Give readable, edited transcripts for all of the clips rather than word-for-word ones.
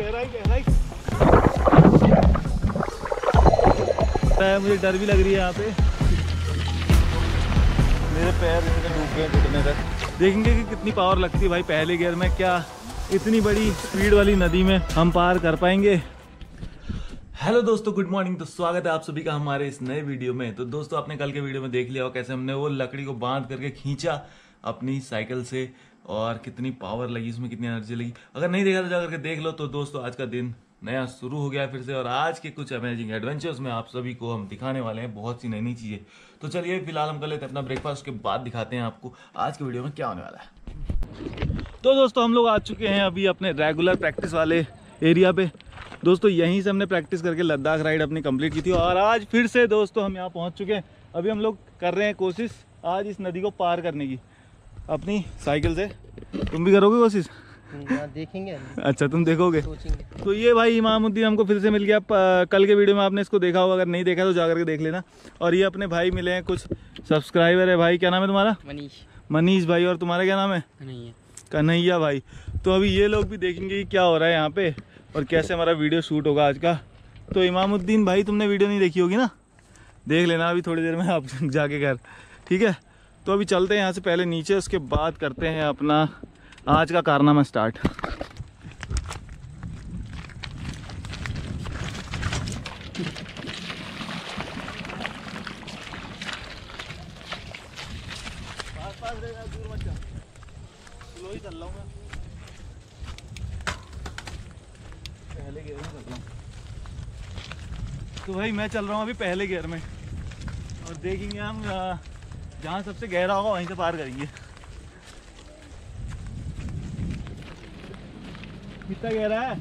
गहराई गहराई मुझे डर भी लग रही है यहाँ पे। मेरे पैर डूब गए घुटने तक। देखेंगे कि कितनी पावर लगती है भाई पहले गियर में। क्या इतनी बड़ी स्पीड वाली नदी में हम पार कर पाएंगे? हेलो दोस्तों, गुड मॉर्निंग। तो स्वागत है आप सभी का हमारे इस नए वीडियो में। तो दोस्तों, आपने कल के वीडियो में देख लिया हो कैसे हमने वो लकड़ी को बांध करके खींचा अपनी साइकिल से और कितनी पावर लगी उसमें, कितनी एनर्जी लगी। अगर नहीं देखा तो जाकर के देख लो। तो दोस्तों, आज का दिन नया शुरू हो गया फिर से और आज के कुछ अमेजिंग एडवेंचर्स में आप सभी को हम दिखाने वाले हैं बहुत सी नई नई चीजें। तो चलिए फिलहाल हम कर लेते हैं अपना ब्रेकफास्ट, के बाद दिखाते हैं आपको आज के वीडियो में क्या होने वाला है। तो दोस्तों, हम लोग आ चुके हैं अभी अपने रेगुलर प्रैक्टिस वाले एरिया पे। दोस्तों, यहीं से हमने प्रैक्टिस करके लद्दाख राइड अपनी कंप्लीट की थी और आज फिर से दोस्तों हम यहाँ पहुँच चुके हैं। अभी हम लोग कर रहे हैं कोशिश आज इस नदी को पार करने की अपनी साइकिल से। तुम भी करोगे कोशिश? देखेंगे। अच्छा, तुम देखोगे? तो ये भाई इमामुद्दीन हमको फिर से मिल गया। कल के वीडियो में आपने इसको देखा होगा, अगर नहीं देखा तो जाकर के देख लेना। और ये अपने भाई मिले हैं, कुछ सब्सक्राइबर है। भाई क्या नाम है तुम्हारा? मनीष भाई। और तुम्हारा क्या नाम है? कन्हैया भाई। तो अभी ये लोग भी देखेंगे कि क्या हो रहा है यहाँ पे और कैसे हमारा वीडियो शूट होगा आज का। तो इमामुद्दीन भाई, तुमने वीडियो नहीं देखी होगी ना? देख लेना अभी थोड़ी देर में आप जाके घर, ठीक है? तो अभी चलते हैं यहाँ से पहले नीचे, उसके बाद करते हैं अपना आज का कारनामा स्टार्ट। पास रहेगा, दूर मत जा। स्लो ही चल रहा हूँ मैं, पहले गियर में चल रहा हूँ। तो भाई मैं चल रहा हूँ अभी पहले गियर में और देखेंगे हम जहाँ सबसे गहरा होगा वहीं से पार करेंगे। कितना गहरा है?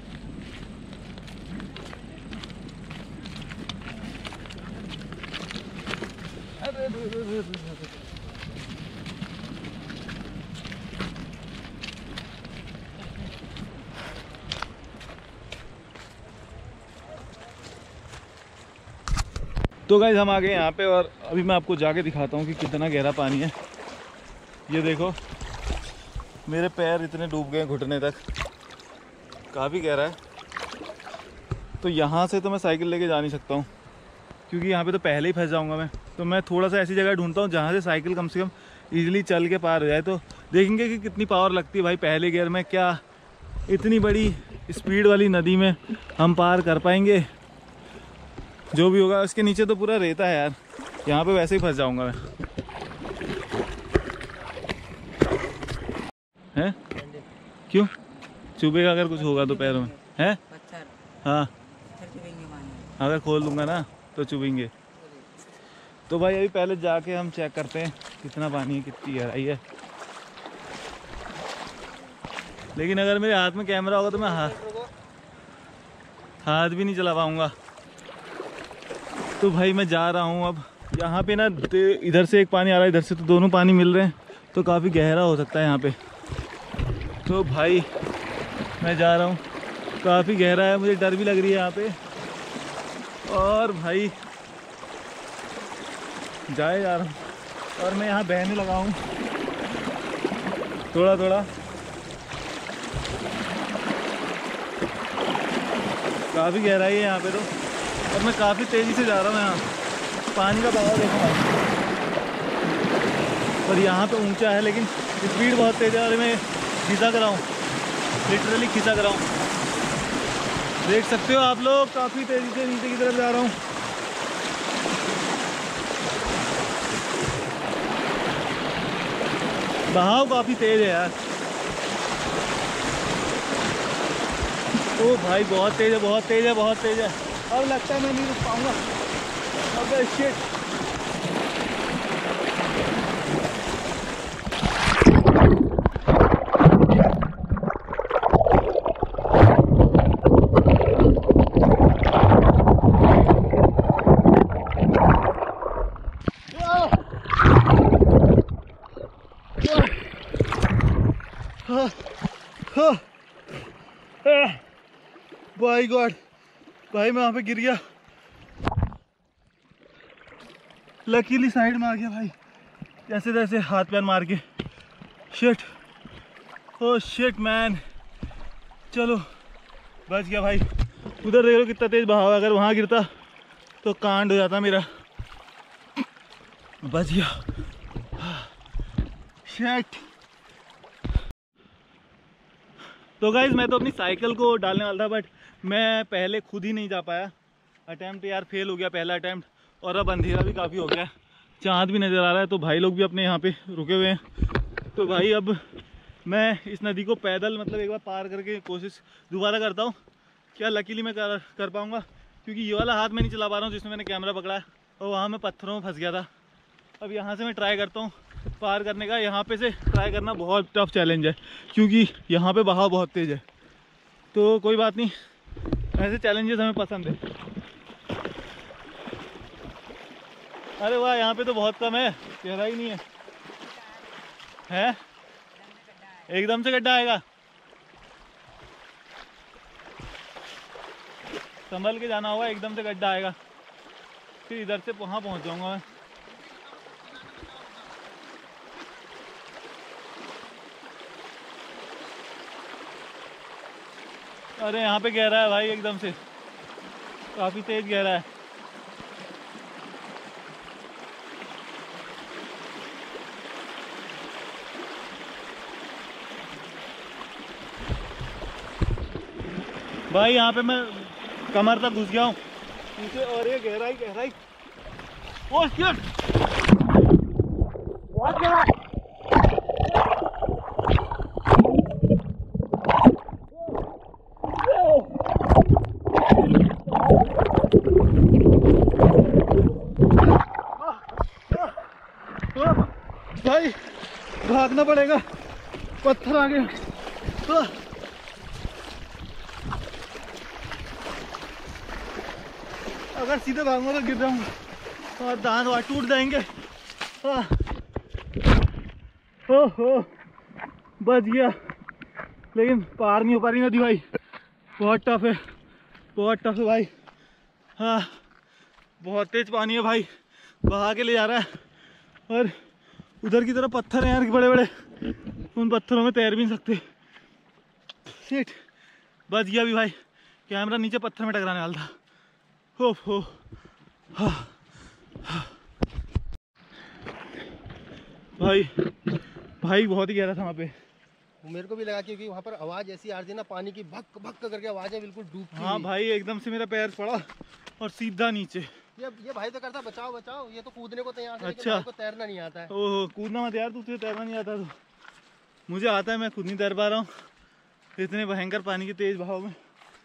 तो गाइस, हम आ गए यहाँ पे और अभी मैं आपको जाके दिखाता हूँ कि कितना गहरा पानी है। ये देखो, मेरे पैर इतने डूब गए घुटने तक, काफ़ी गहरा है। तो यहाँ से तो मैं साइकिल लेके जा नहीं सकता हूँ क्योंकि यहाँ पे तो पहले ही फंस जाऊँगा मैं। तो मैं थोड़ा सा ऐसी जगह ढूंढता हूँ जहाँ से साइकिल कम से कम इजीली चल के पार हो जाए। तो देखेंगे कि कितनी पावर लगती है भाई पहले गियर में। क्या इतनी बड़ी स्पीड वाली नदी में हम पार कर पाएंगे? जो भी होगा। इसके नीचे तो पूरा रेता है यार, यहाँ पे वैसे ही फंस जाऊँगा मैं। हैं? क्यों चुभेगा? अगर कुछ होगा तो पैरों में है? हाँ, अगर खोल दूंगा ना तो चुभेंगे। तो भाई अभी पहले जाके हम चेक करते हैं कितना पानी है, कितनी गहराई है। लेकिन अगर मेरे हाथ में कैमरा होगा तो मैं हाथ भी नहीं चला पाऊंगा। तो भाई मैं जा रहा हूँ अब। यहाँ पे ना इधर से एक पानी आ रहा है, इधर से, तो दोनों पानी मिल रहे हैं। तो काफ़ी गहरा हो सकता है यहाँ पे। तो भाई मैं जा रहा हूँ, काफ़ी गहरा है, मुझे डर भी लग रही है यहाँ पे। और भाई जा रहा हूँ और मैं यहाँ बहने लगा हूँ थोड़ा थोड़ा। काफ़ी गहराई है यहाँ पे तो, और मैं काफ़ी तेज़ी से जा रहा हूँ। यहाँ पानी का बहाव देखो भाई, और यहाँ पे ऊंचा है लेकिन स्पीड बहुत तेज़ है और मैं खिसक रहा हूँ, लिटरली खिसक रहा हूँ। देख सकते हो आप लोग, काफ़ी तेज़ी से नीचे की तरफ जा रहा हूँ। बहाव काफ़ी तेज़ है यार। ओ भाई बहुत तेज़ है, बहुत तेज़ है, बहुत तेज़ है। अब लगता है मैं नहीं रुक पाऊंगा। अबे शिट। बाय गॉड भाई, मैं वहाँ पे गिर गया। लकीली साइड में आ गया भाई, जैसे तैसे हाथ पैर मार के। Shit, oh shit man. चलो बच गया भाई। उधर देख लो कितना तेज बहाव है, अगर वहाँ गिरता तो कांड हो जाता मेरा। बच गया। शिट। तो गाइज मैं तो अपनी साइकिल को डालने वाला था, बट मैं पहले खुद ही नहीं जा पाया। अटैम्प्ट यार फेल हो गया, पहला अटैम्प्ट। और अब अंधेरा भी काफ़ी हो गया है, चाँद भी नज़र आ रहा है, तो भाई लोग भी अपने यहाँ पे रुके हुए हैं। तो भाई अब मैं इस नदी को पैदल मतलब एक बार पार करके कोशिश दोबारा करता हूँ। क्या लकीली मैं कर पाऊँगा, क्योंकि ये वाला हाथ मैं नहीं चला पा रहा हूँ जिसमें मैंने कैमरा पकड़ा है, और वहाँ मैं पत्थरों में फंस गया था। अब यहाँ से मैं ट्राई करता हूँ पार करने का। यहाँ पे से ट्राई करना बहुत टफ चैलेंज है, क्योंकि यहाँ पे बहाव बहुत तेज़ है। तो कोई बात नहीं, ऐसे चैलेंजेस हमें पसंद है। अरे वाह, यहाँ पे तो बहुत कम है, गहराई नहीं है। है एकदम से गड्ढा आएगा, संभल के जाना होगा, एकदम से गड्ढा आएगा, फिर इधर से वहाँ पहुँच जाऊँगा मैं। अरे यहाँ पे गहरा है भाई, एकदम से काफ़ी तेज गहरा है। भाई यहाँ पे मैं कमर तक घुस गया हूँ नीचे, और ये गहराई गहराई। ओह शिट, बहुत गहरा। भाई भागना पड़ेगा, पत्थर आ गए। अगर सीधे भागूंगा तो गिर जाऊंगा और दांत वाट टूट जाएंगे। ओहो, बच गया, लेकिन पार नहीं हो पा रही नदी भाई, बहुत टफ है, बहुत टफ है भाई। हाँ, बहुत तेज पानी है भाई, बहा के ले जा रहा है। और उधर की तरफ पत्थर हैं यार बड़े बड़े, उन पत्थरों में तैर भी नहीं सकते। शिट, बच गया भी भाई, कैमरा नीचे पत्थर में टकराने वाला था। हो भाई भाई बहुत ही गहरा था वहाँ पे। मेरे को भी लगा, क्योंकि वहाँ पर आवाज़ ऐसी आ रही थी ना, पानी की भक भक करके आवाज़ है, बिल्कुल डूबती। हाँ भाई, एकदम से मेरा पैर पड़ा और सीधा नीचे। ये भाई तो करता बचाओ बचाओ, ये तो कूदने को तैयार है। अच्छा, लेकिन को तैरना नहीं आता है। ओहो, कूदना मत यार, तुझे तैरना नहीं आता। तो मुझे आता है, मैं खुद नहीं तैर पा रहा हूँ इतने भयंकर पानी के तेज बहाव में।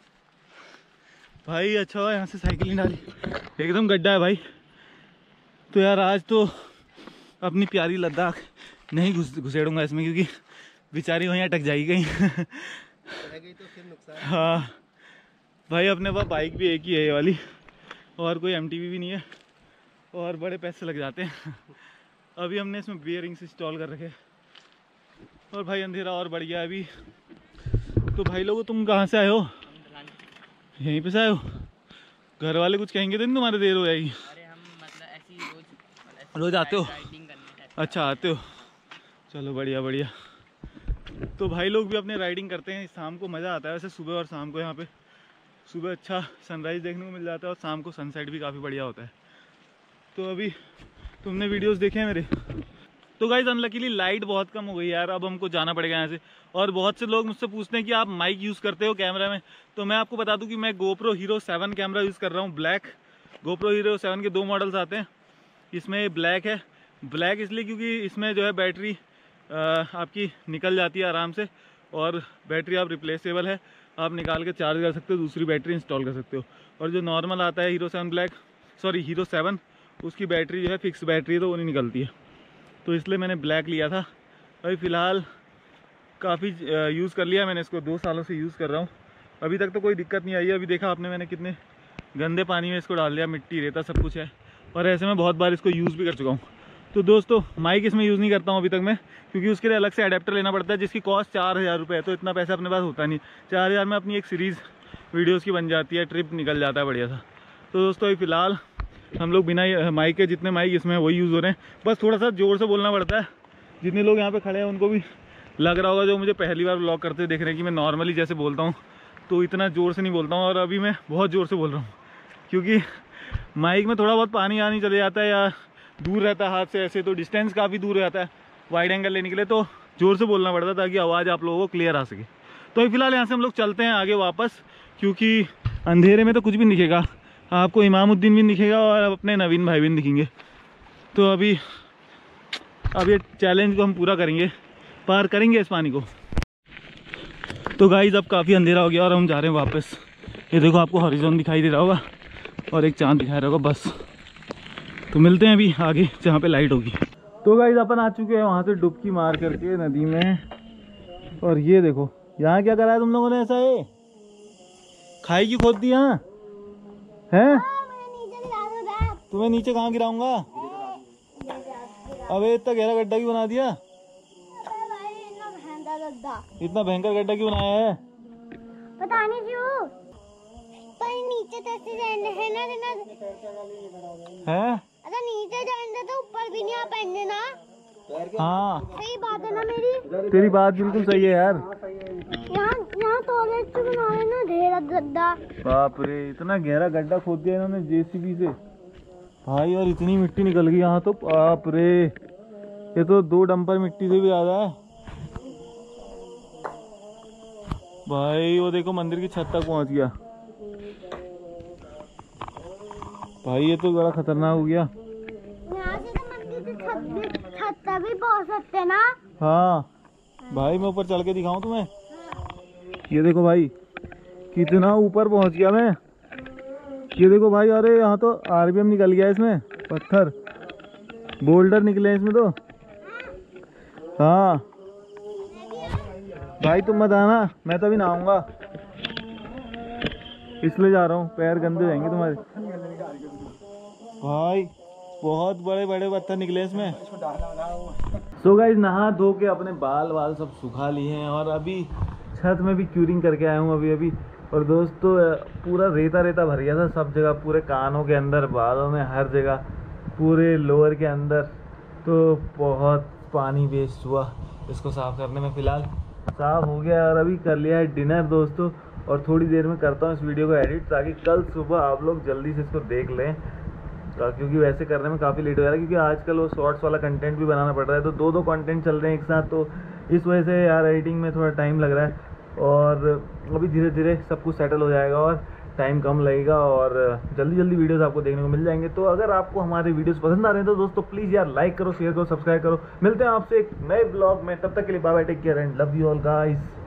भाई अच्छा हुआ यहाँ से साइकिल नहीं डाली, एकदम गड्ढा है भाई। तो यार आज तो अपनी प्यारी लद्दाख नहीं घुसेड़ूंगा इसमें, क्योंकि बेचारी वहीं अटक जाएगी कहीं। तो फिर नुकसान। हाँ भाई, अपने पास बाइक भी एक ही है ये वाली, और कोई MTV भी नहीं है, और बड़े पैसे लग जाते हैं। अभी हमने इसमें बियरिंग्स इंस्टॉल कर रखे, और भाई अंधेरा और बढ़ गया अभी। तो भाई लोगों, तुम कहाँ से आए हो? यहीं पे से आए हो? घर वाले कुछ कहेंगे तो नहीं तुम्हारे देर हो जाएगी? अरे हम मतलब ऐसी रोज आते हो? राइडिंग करने। अच्छा, आते हो, चलो बढ़िया बढ़िया। तो भाई लोग भी अपने राइडिंग करते हैं, शाम को मज़ा आता है वैसे, सुबह और शाम को। यहाँ पे सुबह अच्छा सनराइज़ देखने को मिल जाता है, और शाम को सनसेट भी काफ़ी बढ़िया होता है। तो अभी तुमने वीडियोस देखे हैं मेरे? तो गाइस अनलकीली लाइट बहुत कम हो गई यार, अब हमको जाना पड़ेगा यहाँ से। और बहुत से लोग मुझसे पूछते हैं कि आप माइक यूज़ करते हो कैमरा में, तो मैं आपको बता दूं कि मैं GoPro Hero 7 कैमरा यूज़ कर रहा हूँ, ब्लैक। GoPro Hero 7 के 2 मॉडल्स आते हैं, इसमें ब्लैक है। ब्लैक इसलिए क्योंकि इसमें जो है बैटरी आपकी निकल जाती है आराम से, और बैटरी आप रिप्लेसेबल है, आप निकाल के चार्ज कर सकते हो, दूसरी बैटरी इंस्टॉल कर सकते हो। और जो नॉर्मल आता है Hero 7 उसकी बैटरी जो है फिक्स बैटरी है, तो वो नहीं निकलती है। तो इसलिए मैंने ब्लैक लिया था। अभी फ़िलहाल काफ़ी यूज़ कर लिया मैंने इसको, 2 सालों से यूज़ कर रहा हूँ, अभी तक तो कोई दिक्कत नहीं आई है। अभी देखा आपने मैंने कितने गंदे पानी में इसको डाल दिया, मिट्टी रेता सब कुछ है, और ऐसे में बहुत बार इसको यूज़ भी कर चुका हूँ। तो दोस्तों माइक इसमें यूज़ नहीं करता हूँ अभी तक मैं, क्योंकि उसके लिए अलग से अडेप्टर लेना पड़ता है, जिसकी कॉस्ट 4000 रुपये है। तो इतना पैसा अपने पास होता नहीं, 4000 में अपनी एक सीरीज़ वीडियोज़ की बन जाती है, ट्रिप निकल जाता है बढ़िया सा। तो दोस्तों अभी फ़िलहाल हम लोग बिना माइक के, जितने माइक इसमें वही यूज़ हो रहे हैं, बस थोड़ा सा ज़ोर से बोलना पड़ता है। जितने लोग यहाँ पे खड़े हैं उनको भी लग रहा होगा, जो मुझे पहली बार व्लॉग करते देख रहे हैं, कि मैं नॉर्मली जैसे बोलता हूँ तो इतना ज़ोर से नहीं बोलता हूँ, और अभी मैं बहुत ज़ोर से बोल रहा हूँ क्योंकि माइक में थोड़ा बहुत पानी आनी चले जाता है या दूर रहता है हाथ से ऐसे, तो डिस्टेंस काफ़ी दूर रहता है वाइड एंगल लेने के लिए, तो ज़ोर से बोलना पड़ता है ताकि आवाज़ आप लोगों को क्लियर आ सके। तो अभी फ़िलहाल यहाँ से हम लोग चलते हैं आगे वापस, क्योंकि अंधेरे में तो कुछ भी नहीं दिखेगा आपको, इमामुद्दीन भी दिखेगा और अपने नवीन भाई भी दिखेंगे। तो अभी ये चैलेंज को हम पूरा करेंगे, पार करेंगे इस पानी को। तो गाइस अब काफ़ी अंधेरा हो गया और हम जा रहे हैं वापस। ये देखो आपको हॉरिजॉन दिखाई दे रहा होगा और एक चांद दिखाई रहा होगा, बस। तो मिलते हैं अभी आगे जहाँ पे लाइट होगी। तो गाइस अपन आ चुके हैं वहाँ से डुबकी मार करके नदी में, और ये देखो यहाँ क्या करा है तुम लोगों ने ऐसा, है खाई की खोद दी यहाँ है? तुम्हें नीचे कहाँ गिराऊंगा? अबे इतना गहरा गड्ढा क्यों बना दिया? इतना भयंकर गड्ढा क्यों बनाया है? पता नहीं क्यों, पर नीचे कैसे जाएंगे है ना हैं? अगर नीचे जाएंगे तो ऊपर भी नहीं आ पाएंगे ना। हाँ सही बात है ना मेरी? तेरी बात बिल्कुल सही है यार। यहाँ टॉयलेट से बना रहे ना ढेर गड्ढा। बाप रे, इतना गहरा गड्ढा खोद दिया इन्होंने जेसीबी से भाई, और इतनी मिट्टी निकल गई यहाँ तो। बाप रे, ये तो 2 डंपर मिट्टी से भी ज्यादा है भाई। वो देखो मंदिर की छत तक पहुँच गया भाई, ये तो बड़ा खतरनाक हो गया। यहाँ से तो मंदिर की छत तक भी पहुँच सकते ना। हाँ भाई, मैं ऊपर चढ़ के दिखाऊं तुम्हें? ये देखो भाई कितना ऊपर पहुंच गया मैं। ये देखो भाई, अरे यहाँ तो आरबीएम निकल गया इसमें, पत्थर बोल्डर निकले इसमें तो। हाँ भाई तुम मत आना, मैं तो अभी नहाऊंगा इसलिए जा रहा हूँ, पैर गंदे जाएंगे तुम्हारे। भाई बहुत बड़े बड़े पत्थर निकले इसमें। सो गाइस नहा धो के अपने बाल सब सुखा लिए हैं और अभी छत में भी क्यूरिंग करके आया हूँ अभी। और दोस्तों पूरा रेता भर गया था सब जगह, पूरे कानों के अंदर, बालों में, हर जगह, पूरे लोअर के अंदर। तो बहुत पानी वेस्ट हुआ इसको साफ़ करने में। फ़िलहाल साफ़ हो गया और अभी कर लिया है डिनर दोस्तों, और थोड़ी देर में करता हूँ इस वीडियो को एडिट ताकि कल सुबह आप लोग जल्दी से इसको देख लें, क्योंकि वैसे करने में काफ़ी लेट हो जा रहा है, क्योंकि आजकल वो शॉर्ट्स वाला कंटेंट भी बनाना पड़ रहा है, तो 2 कंटेंट चल रहे हैं एक साथ, तो इस वजह से यार एडिटिंग में थोड़ा टाइम लग रहा है। और अभी धीरे धीरे सब कुछ सेटल हो जाएगा और टाइम कम लगेगा और जल्दी वीडियोस आपको देखने को मिल जाएंगे। तो अगर आपको हमारे वीडियोस पसंद आ रहे हैं तो दोस्तों प्लीज़ यार लाइक करो, शेयर करो, सब्सक्राइब करो। मिलते हैं आपसे एक नए ब्लॉग में, तब तक के लिए bye bye, take care and love you all guys.